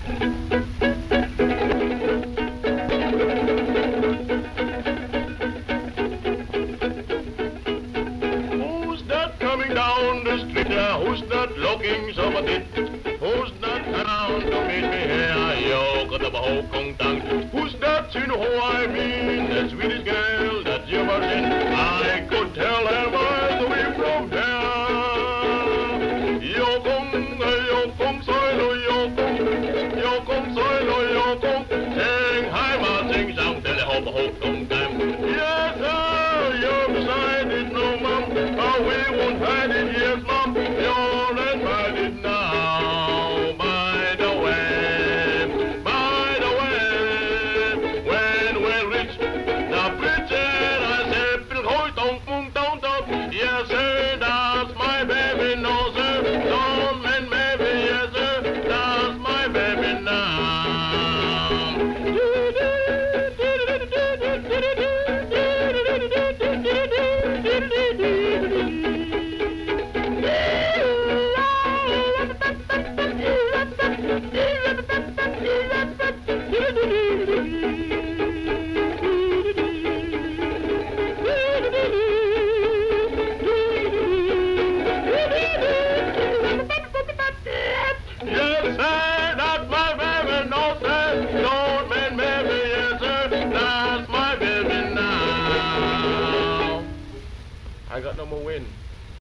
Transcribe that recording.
Who's that coming down the street there? Who's that looking so petite? Who's that around to meet me here? Yo, got the Hong Kong tongue. Who's that, you know who I mean? The sweetest girl that you ever seen. I could tell her by the way from here. Yo kong, soy lo yo kong, soy lo yo kong. Sing high ma, sing song, tell the Hong Kong time. Yes, sir, you're beside it, no mum. We won't hide it, yes, mum. You're and hide it now. By the way, when we'll reach the bridge, I said, Bill Hoy, don't. Yes, sir, that's my baby, no, sir. Don't mean maybe, yes, sir, that's my baby now. Yes, sir, that's my baby, no, sir. Don't mean maybe, yes, sir, that's my baby now. I got no more wind.